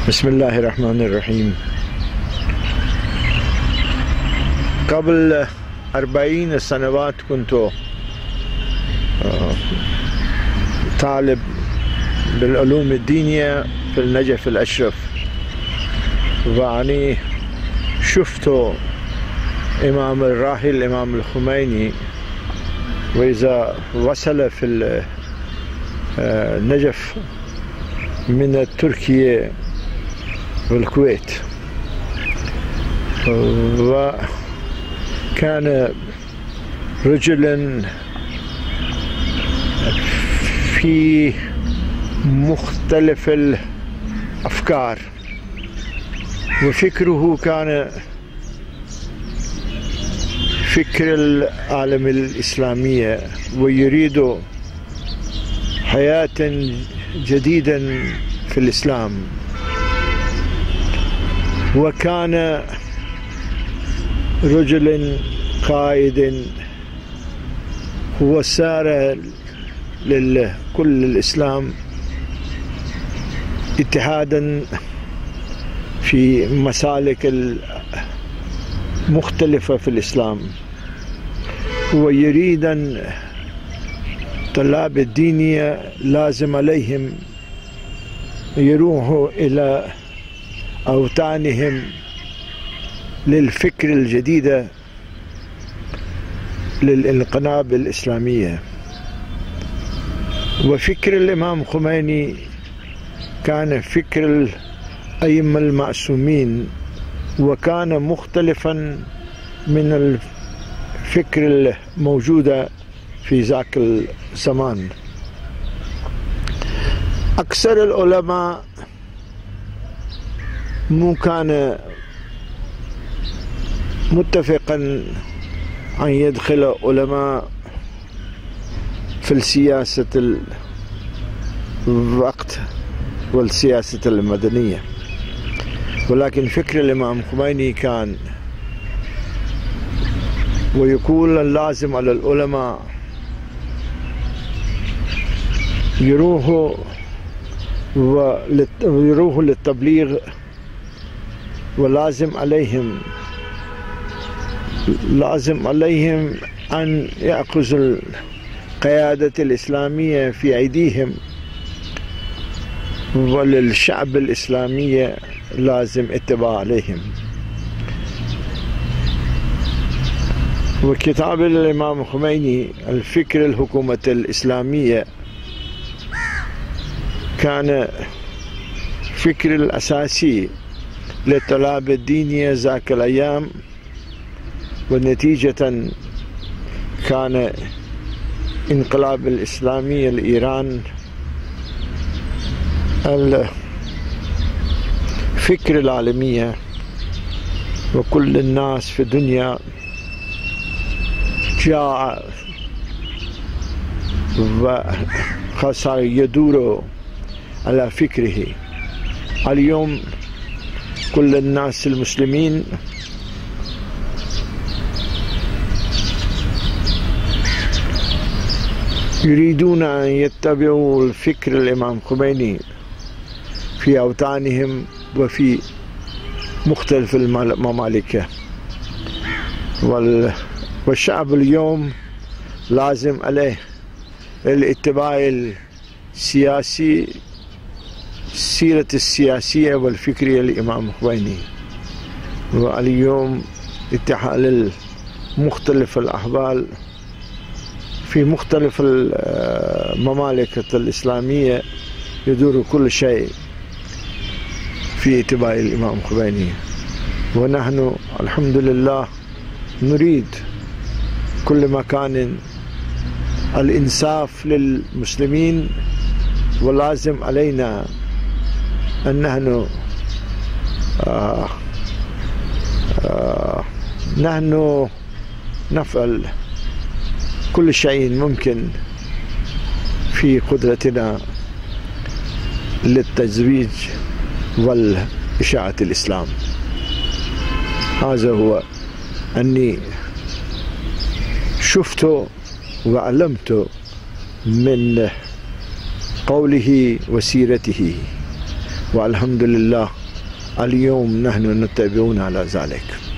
بسم الله الرحمن الرحيم. قبل 40 سنوات كنت طالب بالعلوم الدينية في النجف الأشرف، وعني شفت إمام الراحل الإمام الخميني، وإذا وصل في النجف من تركيا والكويت، وكان رجلا في مختلف الأفكار، وفكره كان فكر العالم الإسلامية، ويريد حياة جديدة في الإسلام. وكان رجل قائد، هو سار لكل الإسلام اتحادا في مسالك مختلفة في الإسلام، ويريد أن طلاب الدينية لازم عليهم يروحوا إلى أوطانهم للفكر الجديدة للانقلاب الإسلامية. وفكر الإمام خميني كان فكر الأئمة المعصومين، وكان مختلفا من الفكر الموجودة في ذاك الزمان. أكثر العلماء مو كان متفقا أن يدخل علماء في السياسة الوقت والسياسة المدنية، ولكن فكر الإمام خميني كان ويقول اللازم على العلماء يروحوا للتبليغ، ولازم عليهم أن يأخذوا القيادة الإسلامية في أيديهم، وللشعب الإسلامي لازم اتباع عليهم. وكتاب الإمام خميني الفكر الحكومة الإسلامية كان فكر الأساسي للطلاب الدينية ذاك الأيام، ونتيجة كان انقلاب الإسلامي لإيران الفكر العالمية، وكل الناس في الدنيا جاء وخاصة يدور على فكره. اليوم كل الناس المسلمين يريدون أن يتبعوا الفكر الإمام خميني في أوطانهم وفي مختلف الممالك، والشعب اليوم لازم عليه الاتباع السياسي، السيرة السياسية والفكرية للإمام خميني. واليوم اتحاد مختلف الأحوال في مختلف الممالك الإسلامية يدور كل شيء في اتباع الإمام خميني. ونحن الحمد لله نريد كل مكان الإنصاف للمسلمين، ولازم علينا أن نحن نفعل كل شيء ممكن في قدرتنا للتزويج والإشاعة الإسلام. هذا هو أني شفت وعلمت من قوله وسيرته والحمد لله اليوم نحن نتبعون على ذلك.